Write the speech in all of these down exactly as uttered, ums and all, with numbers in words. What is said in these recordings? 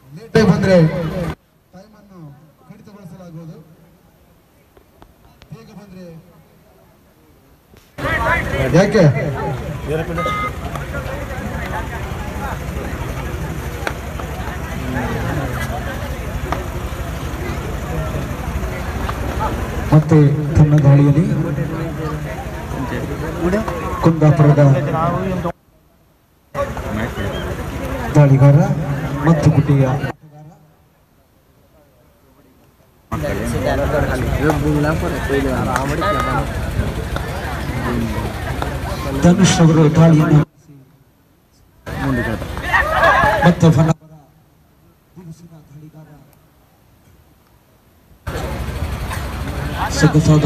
ಲೇಟಾಗಿ ಬಂದ್ರೆ ಟೈಮ್ ಅನ್ನು ಕಡಿತಗೊಳಿಸಲಾಗುವುದು. ಬೇಗ ಬಂದ್ರೆ ಯಾಕೆ ಮತ್ತೆ ತನ್ನ ದಾಳಿಯಲ್ಲಿ ಕುಂದಾಪುರದ ದಾಳಿಗಾರ ಮತ್ತು ಗುಡ್ಡೆಯ ಧನುಷ್ ಅವರು ದಾಳಿಯನ್ನು ಮತ್ತು ಹೊನ್ನವರ ಬಿರುಸಿನ ದಾಳಿಗಾರ ಸೊಗಸಾದ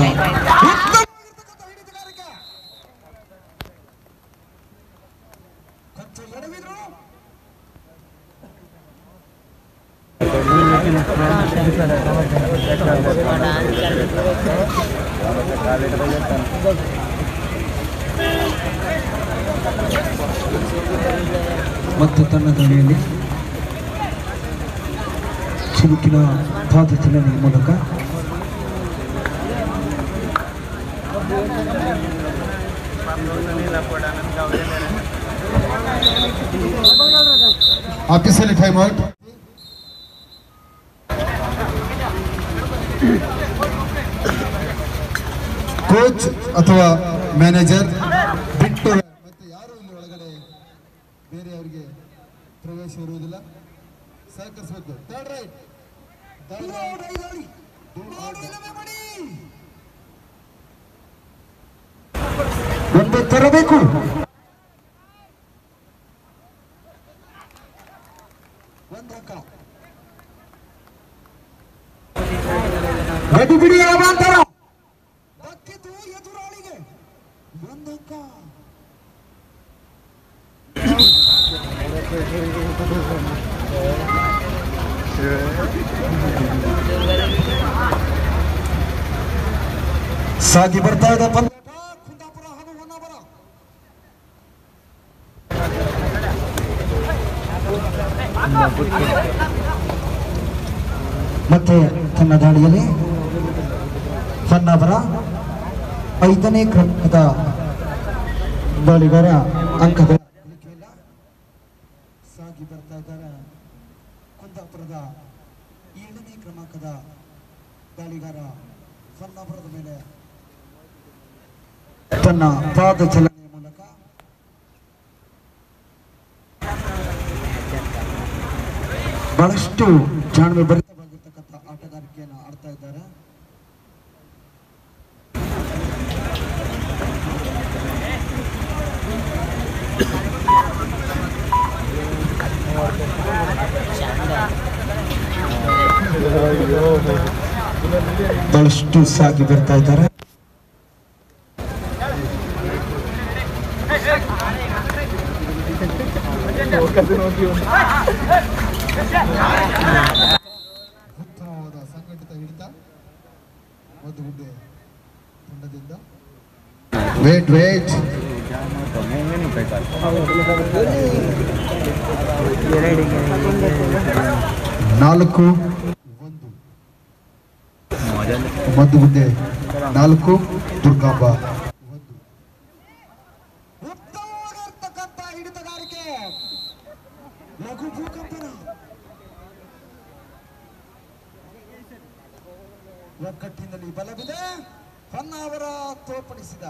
ಮತ್ತು ತನ್ನ ದಾಳಿಯಲ್ಲಿ ಚಿರುಕಿನ ಪಾದಚಲನೆಯ ಮೂಲಕ ಆಫೀಸಲ್ಲಿ ಟೈಮ್ ಔಟ್. ಕೋಚ್ ಅಥವಾ ಮ್ಯಾನೇಜರ್ ಬಿಟ್ಟು ಮತ್ತೆ ಯಾರು ಇಲ್ಲಿ ಒಳಗಡೆ ಬೇರೆಯವರಿಗೆ ಪ್ರವೇಶ ಇರುವುದಿಲ್ಲ. ಸಹಕರಿಸಬೇಕು. ಥರ್ಡ್ ರೈಟ್ ಒಂದು ತರಬೇಕು. ಒಂದು ಅಂಕ ಗಡಿ ಬಿಡಿ ಅವಾಂತರ ದಕ್ಕಿತು ಎದುರಾಳಿಗೆ. ಒಂದು ಅಂಕ ಸಾಗಿ ಬರ್ತಾ ಇದೆ ಪಂದ್ಯಾಟ. ಕುಂದಾಪುರ ಹಾಗೂ ಹೊನ್ನಾವರ ಮತ್ತೆ ತನ್ನ ದಾಳಿಯಲ್ಲಿ ಹೊನ್ನಾವರ ಐದನೇ ಕ್ರಮದ ದಾಳಿಗಾರ ಅಂಕದ ಸಾಗಿ ಬರ್ತಾ ಇದ್ದಾರೆ. ಕುಂದಾಪುರದ ಏಳನೇ ಕ್ರಮಾಂಕದ ದಾಳಿಗಾರ ಹೊನ್ನಾವರದ ಮೇಲೆ ತನ್ನ ಪಾದ ಚಲನೆಯ ಮೂಲಕ ಬಹಳಷ್ಟು ಜಾಣ್ಮೆ ಭರಿತವಾಗಿರ್ತಕ್ಕಂಥ ಆಟಗಾರಿಕೆಯನ್ನು ಆಡ್ತಾ ಇದ್ದಾರೆ. ಬಹಳಷ್ಟು ಸಾಗಿ ಬರ್ತಾ ಇದ್ದಾರೆ. ಉತ್ತಮವಾದ ಸಂಘಟಿತ ಹಿಡಿತ ಮದ್ದುಗುಡ್ಡೆ ತಂಡದಿಂದ. ವೇಟ್ ವೇಟ್ ನಾಲ್ಕು ಒಂದು ಮದ್ದುಗುಡ್ಡೆ ನಾಲ್ಕು ದುರ್ಗಾಂಬ ಒಂದು. ಉತ್ತಮವಾಗಿರ್ತಕ್ಕಂಥ ಹಿಡಿತಗಾರಿಕೆ. ಲಘು ಭೂಕಂಪನ ಒಕ್ಕಟ್ಟಿನಲ್ಲಿ ಬಲವಿದೆ. ಹೊನ್ನಾವರ ತೋರ್ಪಡಿಸಿದ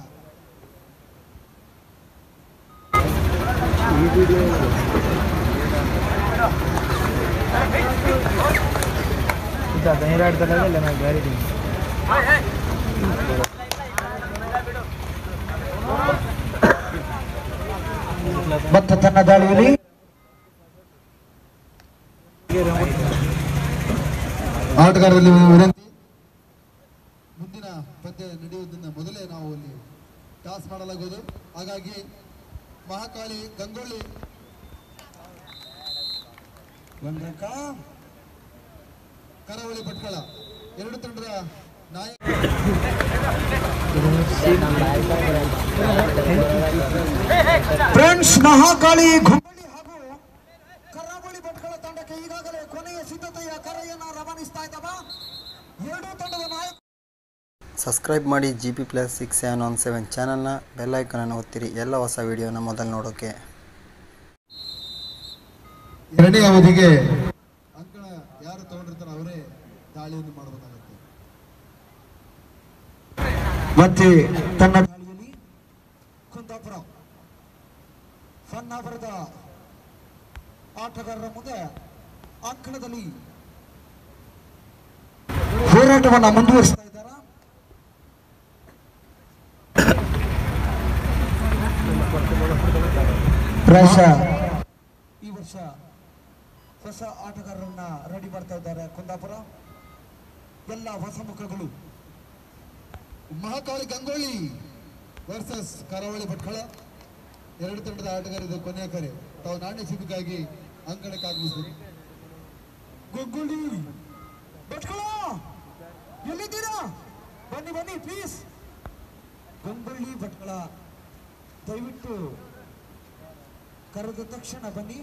ಮತ್ತು ತನ್ನ ದಾಳಿಯಲ್ಲಿ ಆಟಗಾರರಲ್ಲಿ ವಿನಂತಿ. ಮುಂದಿನ ಪಂದ್ಯ ನಡೆಯುವುದನ್ನು ಮೊದಲೇ ನಾವು ಅಲ್ಲಿ ಟಾಸ್ ಮಾಡಲಾಗುವುದು. ಹಾಗಾಗಿ ಮಹಾಕಾಳಿ ಗಂಗೊಳ್ಳಿ ಗಂಗಕ್ಕ ಕರಾವಳಿ ಭಟ್ಕಳ ಎರಡು ತಂಡದ ನಾಯಕ ಫ್ರೆಂಡ್ಸ್ ಮಹಾಕಾಳಿ ಗುಂಬಳಿ ಹಾಗೂ ಕರಾವಳಿ ಭಟ್ಕಳ ತಂಡಕ್ಕೆ ಪಂದ್ಯಕ್ಕೆ ಈಗಾಗಲೇ ಕೊನೆಯ ಸಿದ್ಧತೆಯ ಕರೆಯನ್ನು ರವಾನಿಸ್ತಾ ಇದ್ದಾವ ಎರಡು ತಂಡದ ನಾಯಕ. ಸಬ್ಸ್ಕ್ರೈಬ್ ಮಾಡಿ G P plus six seven one seven ಚಾನಲ್ನ ಬೆಲ್ ಐಕನನ್ನು ಒತ್ತಿರಿ ಎಲ್ಲ ಹೊಸ ವಿಡಿಯೋನ ಮೊದಲು ನೋಡೋಕೆ. ಎರಡನೇ ಅವಧಿಗೆ ಅಂಕಣ ಯಾರು ತಗೊಂಡಿರ್ತಾರೋ ಅವರೇ ದಾಳಿಯನ್ನು ಮಾಡಬೇಕಾಗುತ್ತೆ. ಮತ್ತೆ ತನ್ನ ದಾಳಿಯಲ್ಲಿ ಕುಂದಾಪುರ ಹೊನ್ನಾವರದ ಆಟಗಾರರ ಮುಂದೆ ಅಂಕಣದಲ್ಲಿ ಹೋರಾಟವನ್ನು ಮುಂದುವರಿಸ್ತಾ ಇದ್ದಾರೆ. ಪ್ರಾಯಶಃ ಈ ವರ್ಷ ಹೊಸ ಆಟಗಾರರನ್ನ ರೆಡಿ ಮಾಡ್ತಾ ಇದ್ದಾರೆ ಕುಂದಾಪುರ. ಎಲ್ಲ ಹೊಸ ಮುಖಗಳು. ಮಹಾಕಾಳಿ ಗಂಗೋಳಿ ವರ್ಸಸ್ ಕರಾವಳಿ ಭಟ್ಕಳ. ಎರಡು ತಂಡದ ಆಟಗಾರರು ಕೊನೆಯ ಕರೆ. ತಾವು ನಾಣ್ಯ ಸಿಬಿಗಾಗಿ ಅಂಕಣಕ್ಕೆ ಆಗಮಿಸಬೇಕು. ಗಂಗೋಳಿ ಭಟ್ಕಳ ಎಲ್ಲಿದ್ದೀರಾ? ಬನ್ನಿ ಬನ್ನಿ ಪ್ಲೀಸ್. ಗಂಗೊಳ್ಳಿ ಭಟ್ಕಳ ದಯವಿಟ್ಟು ಕರೆದ ತಕ್ಷಣ ಬನ್ನಿ.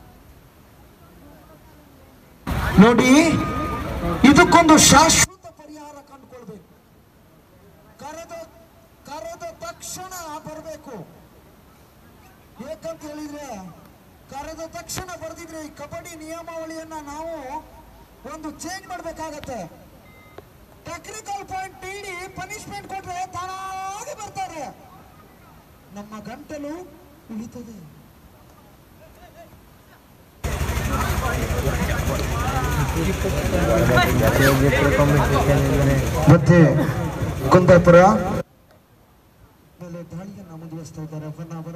ನೋಡಿ, ಇದಕ್ಕೊಂದು ಶಾಶ್ವತ ಪರಿಹಾರ ಕಂಡುಕೊಳ್ಬೇಕು. ಕರೆದ ಕರೆದ ತಕ್ಷಣ ಬರಬೇಕು. ಏಕಂತ ಹೇಳಿದ್ರೆ ಕರೆದ ತಕ್ಷಣ ಬರೆದಿದ್ರೆ ಈ ಕಬಡ್ಡಿ ನಿಯಮಾವಳಿಯನ್ನ ನಾವು ಒಂದು ಚೇಂಜ್ ಮಾಡಬೇಕಾಗತ್ತೆ. ಟೆಕ್ನಿಕಲ್ ಪಾಯಿಂಟ್ ನೀಡಿ ಪನಿಷ್ಮೆಂಟ್ ಕೊಟ್ರೆ ತಾನಾಗಿ ಬರ್ತಾರೆ. ನಮ್ಮ ಗಂಟಲು ಉಳಿತದೆ. ಮತ್ತೆ ಕುಂದಾಪುರ ಮೇಲೆ ದಾಳಿಯನ್ನ ಮುಂದುವರಿಸ್ತಾ ಇದ್ದಾರೆ ಹೊನ್ನಾವರ.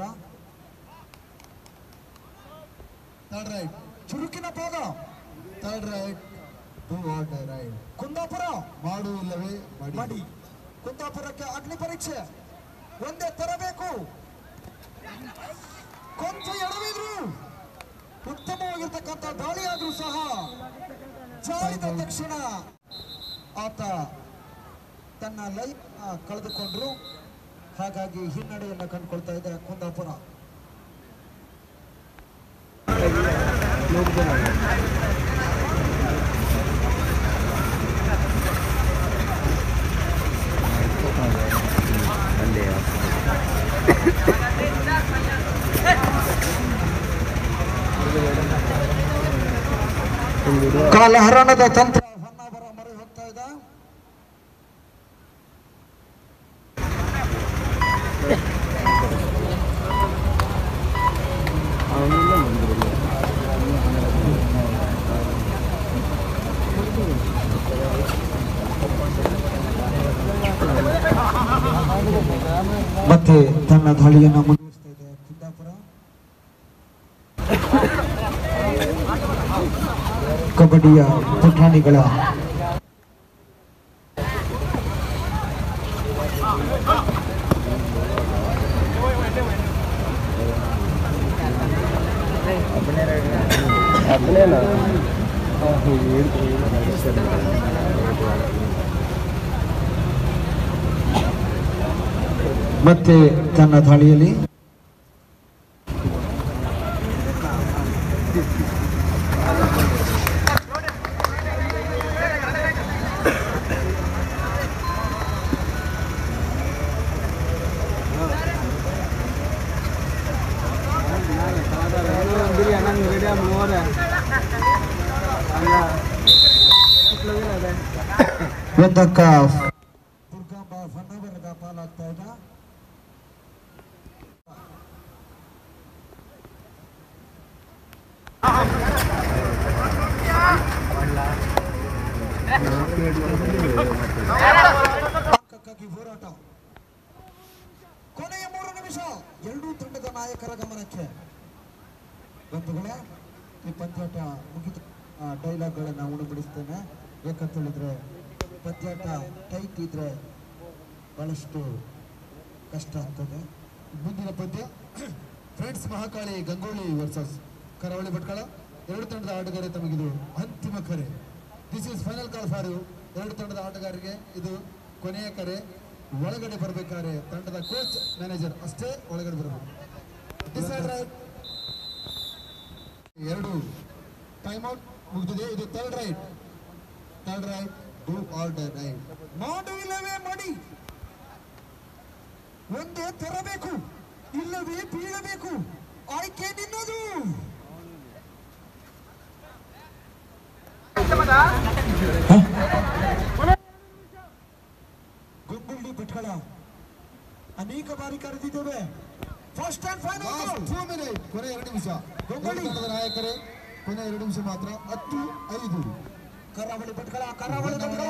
ಥರ್ಡ್ ರೈಟ್ ಚುರುಕಿನ ಪಾದ. Third raid to what raid. Kundapura ಮಾಡು ಇಲ್ಲವೇ ಮಾಡಿ. ಕುಂದಾಪುರಕ್ಕೆ ಅಗ್ನಿ ಪರೀಕ್ಷೆ ಒಂದೇ ತರಬೇಕು. ಕೊಂಚ ಎಡವಿದ್ರು ಉತ್ತಮವಾಗಿರ್ತಕ್ಕಂಥ ದಾಳಿಯಾದ್ರೂ ಸಹ ಜಾರಿದ ತಕ್ಷಣ ಆತ ತನ್ನ ಲೈಫ್ ಕಳೆದುಕೊಂಡ್ರು. ಹಾಗಾಗಿ ಹಿನ್ನಡೆಯನ್ನು ಕಂಡುಕೊಳ್ತಾ ಇದೆ ಕುಂದಾಪುರ. ಕಾಲಹರಣದ ತಂತ್ರ ಹೊನ್ನಾವರ ಮೊರೆ ಹೋಗ್ತಾ ಇದೆ. ಮತ್ತೆ ತನ್ನ ದಾಳಿಯನ್ನು ಮುಂದುವರಿಸ್ತಾ ಇದೆ ಕುಂದಾಪುರ. ಕಬಡ್ಡಿಯ ಪುಟಾಣಿಗಳ ಮತ್ತೆ ತನ್ನ ದಾಳಿಯಲ್ಲಿ ಒಂದಕ್ಕ ದುರ್ಗಾಂಬ ಹೊನ್ನವರದ ಪಾಲಾಗ್ತಾ ಇದೆ. ಅಂಕಕ್ಕಾಗಿ ಹೋರಾಟ. ಕೊನೆಯ ಮೂರು ನಿಮಿಷ ಎರಡೂ ತಂಡದ ನಾಯಕರ ಗಮನಕ್ಕೆ. ಬಂಧುಗಳೇ, ಈ ಪಂದ್ಯಾಟ ಮುಗಿದ ಡೈಲಾಗ್ಗಳನ್ನು ಉಣಬಡಿಸ್ತೇನೆ. ಯಾಕಂತ ಹೇಳಿದ್ರೆ ಪಂದ್ಯಾಟ ಟೈಟ್ ಇದ್ರೆ ಬಹಳಷ್ಟು ಕಷ್ಟ ಆಗ್ತದೆ. ಮುಂದಿನ ಪಂದ್ಯ ಫ್ರೆಂಡ್ಸ್ ಮಹಾಕಾಳಿ ಗಂಗೋಳಿ ವರ್ಸಸ್ ಕರಾವಳಿ ಭಟ್ಕಳ. ಎರಡು ತಂಡದ ಆಟಗಾರರು ತಮಗಿದು ಅಂತಿಮ ಕರೆ. This is final call for you. ಎರಡು ತಂಡದ ಆಟಗಾರರಿಗೆ ಇದು ಕೊನೆಯ ಕರೆ. ಒಳಗಡೆ ಬರಬೇಕಾದ್ರೆ ತಂಡದ ಕೋಚ್ ಮ್ಯಾನೇಜರ್ ಅಷ್ಟೇ ಒಳಗಡೆ ಬರಬೇಕು. Decide raid. ಎರಡು ಟೈಮ್ ಔಟ್ ಮುಗಿದಿದೆ. ಇದು third raid third raid do or die raid. ಮಾಡು ಇಲ್ಲವೇ ಮಾಡಿ, ಒಂದೇ ತರಬೇಕು ಇಲ್ಲವೇ ಬೀಳಬೇಕು, ಆಯ್ಕೆ ನಿನ್ನದು. ಗುಂಗುಳ್ಳಿ ಭಟ್ಕಳ ಅನೇಕ ಬಾರಿ ಕರೆದಿದ್ದೇವೆ. First and final two minute, ಕೊನೆ ಎರಡು ನಿಮಿಷ. ಗುಂಗುಳ್ಳಿ ನಾಯಕರೇ ಕೊನೆ ಎರಡು ನಿಮಿಷ ಮಾತ್ರ. ಹತ್ತು ಐದು ಕರಾವಳಿ ಭಟ್ಕಳ ಕರಾವಳಿ ಭಟ್ಕಳ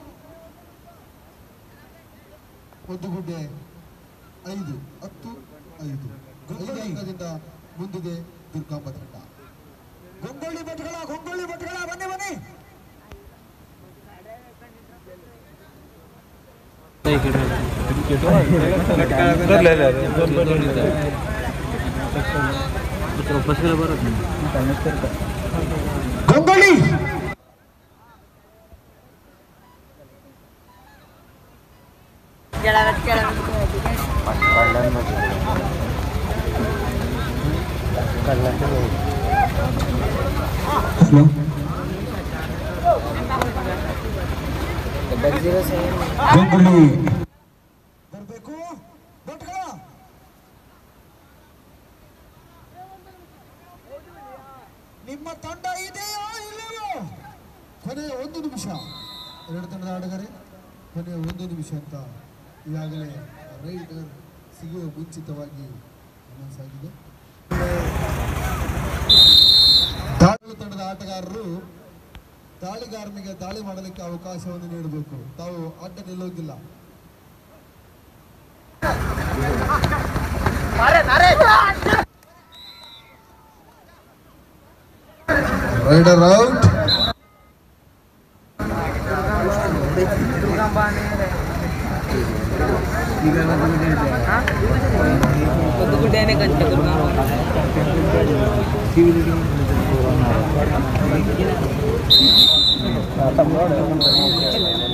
ಮದ್ದುಗುಡ್ಡೆ ಐದು ಹತ್ತು ಐದು. ಐದರಿಂದ ಮುಂದಿದೆ ದುರ್ಗಾಂಬ ತಂಡ. ಗೊಂಗೊಳ್ಳಿ ಭಟ್ಕಳ ಗೊಂಗೊಳ್ಳಿ ಭಟ್ಕಳ ಬನ್ನಿ ಬನ್ನಿ. ಗೊಂಗೊಳ್ಳಿ ಗೊಂಗೊಳ್ಳಿ ಬರಬೇಕು ಭಟ್ಕಳ. ನಿಮ್ಮ ತಂಡ ಇದೆಯೋ ಇಲ್ಲವೋ? ಕೊನೆಯ ಒಂದು ನಿಮಿಷ. ಎರಡು ತಂಡದ ಆಟಗಾರೆ ಕೊನೆಯ ಒಂದು ನಿಮಿಷ ಅಂತ ಈಗಾಗಲೇ ರೈಡರ್ ಸಿಗುವ ಮುಂಚಿತವಾಗಿ ಅನೌನ್ಸ್ ಆಗಿದೆ. ದಾಳಿ ತಂಡದ ಆಟಗಾರರು ದಾಳಿಗಾರನಿಗೆ ದಾಳಿ ಮಾಡಲಿಕ್ಕೆ ಅವಕಾಶವನ್ನು ನೀಡಬೇಕು. ತಾವು ಅಡ್ಡ ನಿಲ್ಲೋದಿಲ್ಲ. Rider out. ಮದ್ದುಗುಡ್ಡೆನೇ ಕಂಚ ದುರ್ಗಂಬ